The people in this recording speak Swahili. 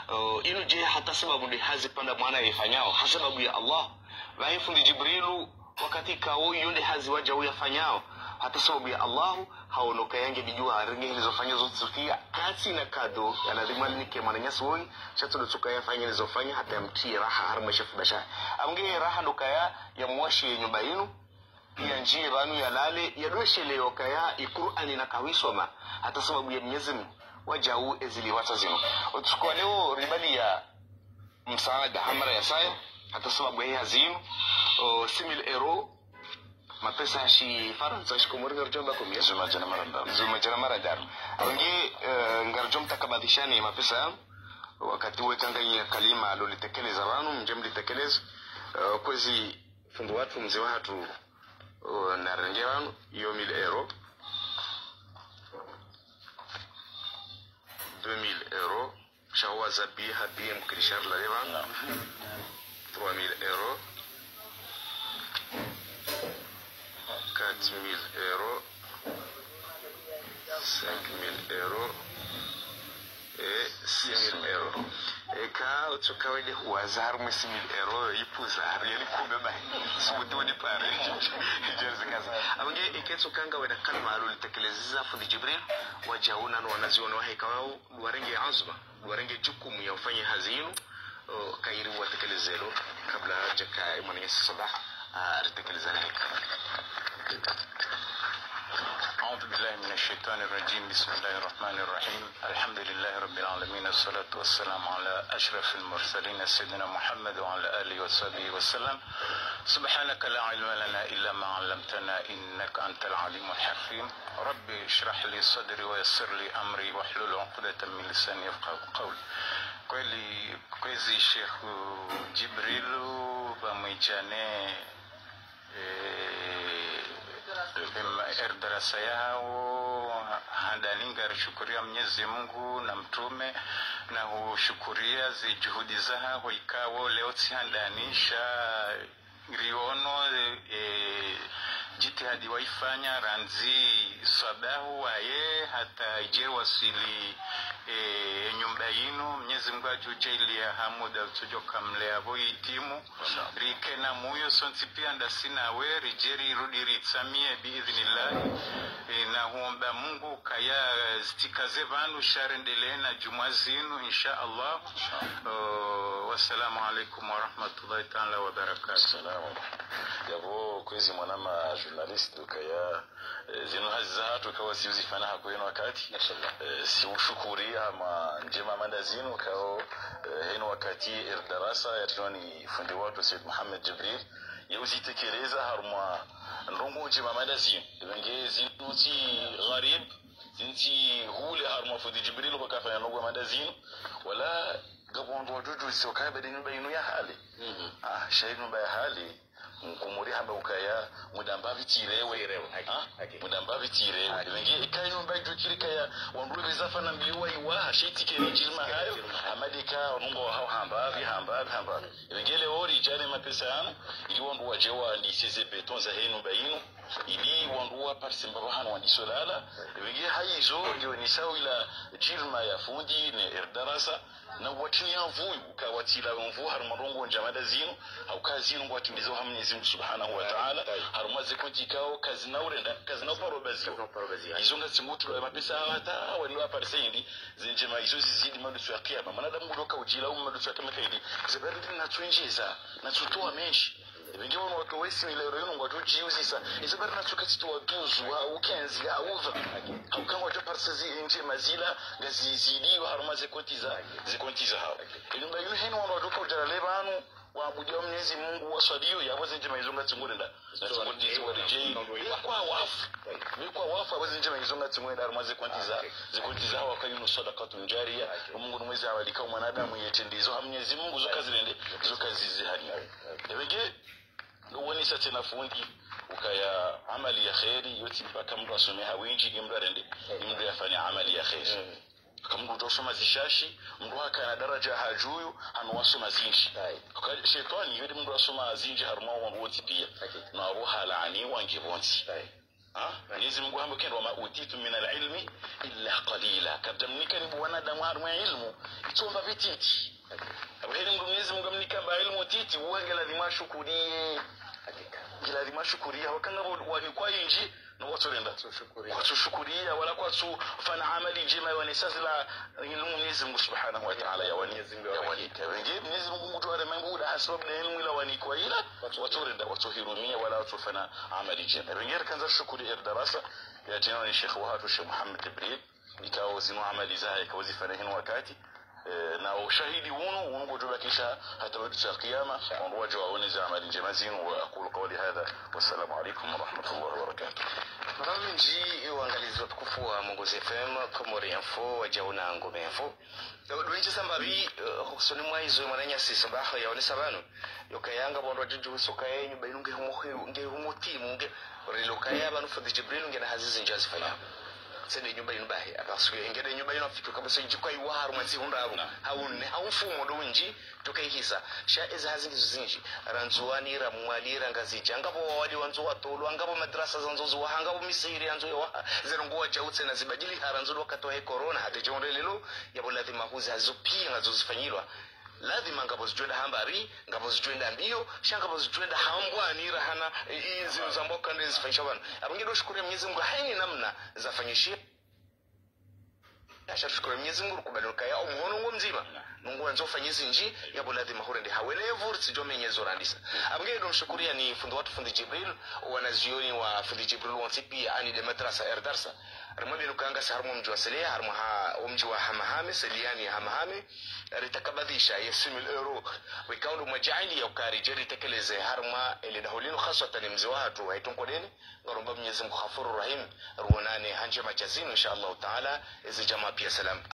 ino je hata sababu ndi hazi panda mwana yafanyao hasababu ya Allah vaifundi Jibrilu wakati kao yonde hazi waja uyafanyao hata sababu ya Allah haonoka yange bijua aringe hilizofanya zote Sofia kasi na kado anadhimani nike mwananyasi woi chato lutuka yafanya hilizofanya hata mti raha harma shafudasha amge raha nukaya ya mwashi nyumba inu ya njie banu ya lale ya doeshe leo kaya Qur'ani na kawisoma hata sababu ya Mwenyezi Mungu wajau ezili watazino utukua leo ribali ya msaada hamara ya saya hata sababu ya hazino simil ero mapesa hashi Faransa shikomori ngarjomba kumia zuma jana marandar wangi ngarjomta kabadhishani mapesa wakati wekanganya kalima lolitekeleza wanu mjemlitekeleza kwezi fundu watu mzee watu na renge wanu iyo 1000 euro 2000 euro shawa zabi habi mkrishar la levan 3000 euro 4000 euro 5000 euro et 6000 euro et ka utukawede huwazar mu 6000 euro yipuzar yali kubeba subutu ni pare jerza kaza abange iketso kanga weda kalma alul tekeleza fundi Jibril wajauna na wanaziona wahika wao warenge azma warenge jukumu ya ufanye hazinu kairi watekelezelo kabla jaka mwananyasi sabah artekelezana أعوذ بالله من الشيطان الرجيم بسم الله الرحمن الرحيم الحمد لله رب العالمين الصلاة والسلام على أشرف المرسلين سيدنا محمد وعلى آله وصحبه وسلم سبحانك لا علم لنا إلا ما علمتنا إنك أنت العليم الحكيم ربي اشرح لي صدري ويسر لي أمري واحلل عقدة من لساني يفقهوا قولي kwezi Sheikh Jibrilu bamwijane darasa yao handalinga shukuria Mwenyezi Mungu na mtume na hushukuria juhudi zao ikawa leo tsihandanisha riono jitihadi waifanya ranzi sabahu waye hata ije wasili nyumba yinu Mwenyezi Mungu ajujelia hamuda utojoka mlea boyi timu rike na muyo sonti pia ndasina we rijeri rudi ritsamie biidhnillah na huomba Mungu kaya zitikaze vanu sharendele na juma zinu insha Allah. Wassalamu alaikum wa rahmatullahi ta'ala wa barakatuh. Salamu yabo kwezi mwanama journalist kaya zinu hazatu kawa siuzifana hakweno wakati si ushukuri ama njema mandazinu kao heno wakati darasa ya tunani fundi watu Said Muhammad Jibril yuzitekeleza harma ndongo njema mandazinu wenge zinuti gharib zinti hule harma fundi Jibril kwa kafanya ndongo mandazinu wala gabondo wajuju soka badini bayinu ya hali shayinu ba hali kumuri hamba ukaya mudamba bitirewe mudamba bitirewe wengi ikayo mbaju kirikaya wandu bezafana mbiwa iwa shitike njima hayo amadika onungo hamba wengele ori jane mapesa yanu ili wandu wajewa ndi seze beton za henu bayinu ili wandu wa parsimba bahano wandi solala wengi haizo ndio ni sawa ila jirma ya fundi ne erdarasa na watu ya vuyu ukawatila mvu harmarongo njamada zinu au kazinu ngwatimbizo Mwenyezi Mungu Subhanahu wa Ta'ala harumaze kontikao kazina urenda kazina parobazi izonga tsimutu ya mapesa hata wani wa parsendi zinjema izo zizidi madusu ya kiyama manadamu kudoka ujila madusu ya tamakaidi zabaridi na twinjiza na tutoa menshi wengi wao watu wesi ile leo ngo tujiuzisa izabara natukati waduzu au kenzi auva au kama watu parsazi nje mazila ngaziziliwa harumaze zikontiza hao nyumba yule heno wanaotoka ujalale banu waabudia Mwenyezi Mungu waswaliyo yaboze nje maizonga tsingurenda na tsingotiza warejei kwa wafu abaze nje maizonga tsingurenda harumaze zikontiza hao akayuno sadaqatun jariya Mungu mwezi awalika mwanadamu yetendizo Mwenyezi Mungu zokazirende zokazizi hali wenge woni sate na fundi ukaya amali ya khairi yoti mpaka mtu asomea wingi mtu arende mtu yafanya amali ya khairi kama mtu usoma zishashi mtu akana daraja hajuyu anwasoma zinji kwa shetani yodi mtu asoma zinji haruma wa woti pia na roha laani wangi bonzi Mwenyezi Mungu hambo kendo ma utitu min al-ilmi illa qalila kadamnika ni wanadamu harmu ilmu itomba vititi abahili Mwenyezi Mungu amnika ba ilmu titi uwenge lazima shukurie lazima shukuria wakanga wani kwa inji na watorenda watushukuria wala kwa tu fana amali jema wanisazila ilmu Mwenyezi Mungu Subhanahu wa Ta'ala ya Mwenyezi Mungu mtu wale mambo da sababu na ilmu ila wani kwa ila watorenda watuhirumia wala watufana amali jema wengine kanza shukuria darasa ya tena ni Sheikh Wahatu Sheikh Muhammad Ibrahim ikao zinu amali zake kwa zifanahin wakati na ushahidi uno kutubakisha hata baada ya kiyama wangoja waone za amali njema zenu wa aqulu qawli hadha wassalamu alaykum wa rahmatullahi wa barakatuh. Maramu nji uangalizi wa tukufu wa Mongozi FM Komori Info wajauna ngome info wenji sambari hukusoni mwaizo mananya si sabaha ya wanisabanu yokayanga bondo wajuju soka yenyu bayunge humutimu nge rilokaya banu fadhi Jibril nge na hazizi njazi fanya sende nyumba inubahe abasuye ngede nyumba inafika kabisa njikwa iwaru manzi hundabu haunfumo donji tukayihisa sha ezazingi zuzinji ranzuani ramwalira ngazija ngabo wali wanzu watolo ngabo madrasa zanzozo wahangabo misiri anzo yo zerongo jautse na zibajili haranzo wakati wa corona hade jonde lelo yabo lazima huzi hazopia ngazozifanyirwa lazima ngabo zijwenda hambari ngabo zijwenda mbio shangabo zijwenda hambwani rahana izi zamboka ndezi fanyisha bana abangido shukuru Mwenyezi Mungu haini namna zafanyishia Asha shukuru Mwenyezi Mungu kubaluka ya umuhono ngo mzima Mungu anzofanyezi nji yabo lazima horende hawelevu sijome nyezo randisa abangido mshukuria ni fundi watu fundi Jibril wanazioni wa fundi Jibril wantipi ani de madrasa erdarsa Armabi nukanga saharmu mji wa Selea harmu mji wa Hamahame Seliani Hamahame ritakabadhisha yasimil euro wikaundu majaili ya ukari jeri tekeleze harma ili dahulinu khaswatan mzi watu haitunkodeni ngoromba Mwenyezi Mungu Ghafurur Rahim ruonane hanje majazini insha Allah taala izi jamaa pia salam